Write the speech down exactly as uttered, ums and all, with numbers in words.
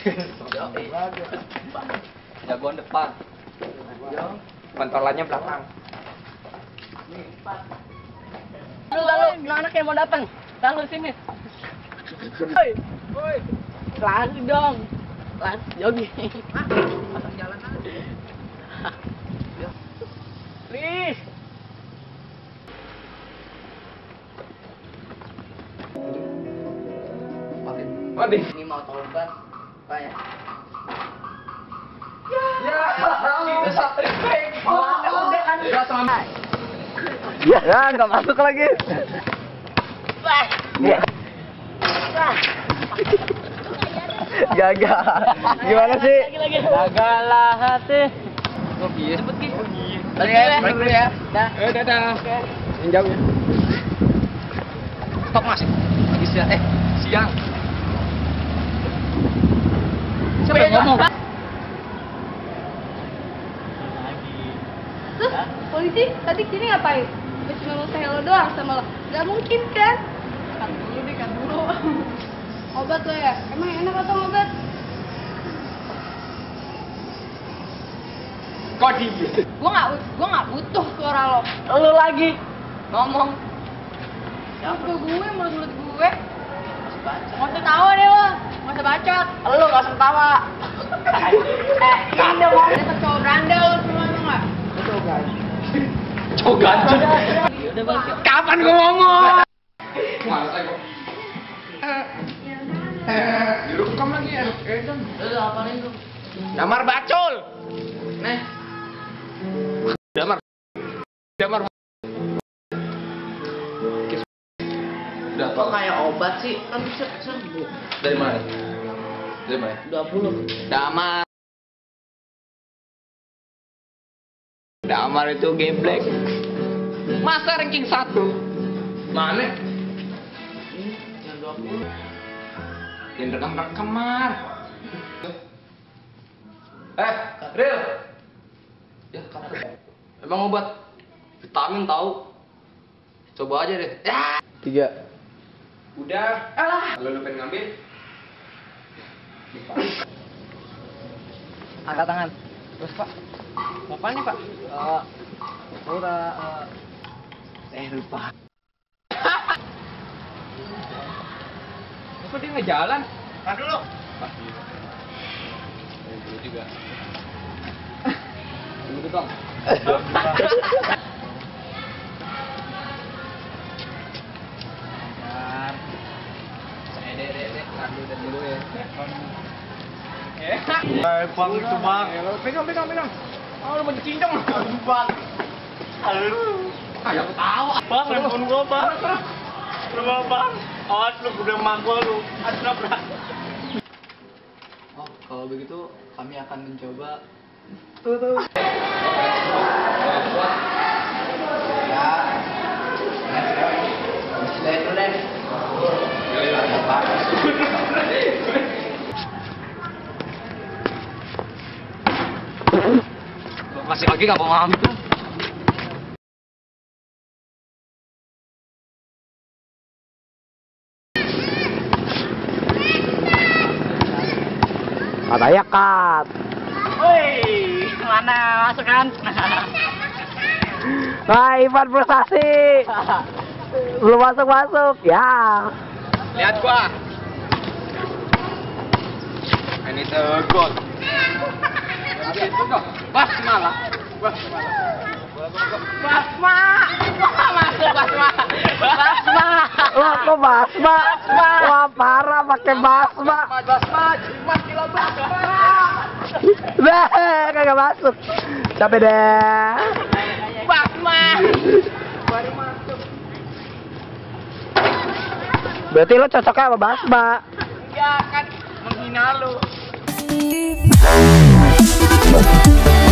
Jagoan depan. Pentolannya belakang. Lu lalu, anak yang mau datang. Lalu sini. Woi, woi. Lari dong. Lari jogging. Pasang jalan aja. Please. Mati. Ini mau tobat, Pak ya? Ya, udah kan? Ya, ya nggak masuk lagi. Ya. Gagal. Gimana sih? Gagal lah hati. Oh iya. Cepet Ki. Tadi ya, balik dulu ya. Dah. Eh, dadah. Yang jauh ya. Stop Mas. Lagi siang. Eh, siang. Siapa yang ngomong? Terus polisi tadi sini ngapain? Habis cuma mau hello doang sama lo. Gak mungkin kan? Cut dulu deh, cut dulu. Obat lo ya? Emang enak atau obat? Kok di? Gua nggak gua nggak butuh suara lo. Lu lagi ngomong. Mulut gue, mulut gue. Baca. Nggak usah tawa deh lo. Nggak usah bacot. Lu enggak usah tawa. Eh, ini udah mau ada cowok berandal lo semua tuh nggak? Cok ganteng. Udah balik. Kapan gua ngomong? Masa kok? Direkam lagi ya. Edan. Lu apaan itu? Damar bacol. Nih. Damar. Damar. Udah Kok kayak obat sih? Kan bisa sembuh. dari mana? Dari mana? dua puluh. Damar. Damar itu geblek. Masa ranking satu? Mana? Ini yang dua puluh. Yang rekam-rekam mar. Eh, Ril. Ya, karena emang obat vitamin tahu. Coba aja deh. Ya. Tiga. Udah. Alah. Lalu lu pengen ngambil? Angkat tangan. Terus Pak. Apa nih Pak? Eh, udah. Eh lupa. Kok dia nggak jalan? Tahan dulu. Pasti. Eh, dulu juga. Dulu dong. Eh, deh, deh, deh. Tahan dulu, dulu ya. Eh, Bang itu Bang. pegang, pegang, pegang. Oh, lu mau cincong. Bang. Halo. Kayak ketawa. Bang, handphone gua Bang. Rumah Bang. Awas lu udah mak gua lu. Atrap lah. Oh, kalau begitu kami akan mencoba. Tuh tuh. Ya. Bismillah dulu deh. Masih lagi nggak mau ngambil. Katanya cut. Woi, mana masuk kan? Nah, Ivan prestasi. Belum masuk masuk ya. Lihat gua. Ini tegol. Bas malah. Bas malah. Basma. Masuk Basma. Basma. Wah, kok basma? Basma. Wah, parah pakai basma. Basma, jimat kilo Basma. Dah, kagak masuk. Capek deh. Basma. Baru masuk. Berarti lo cocoknya sama basma. Ya kan menghina lu.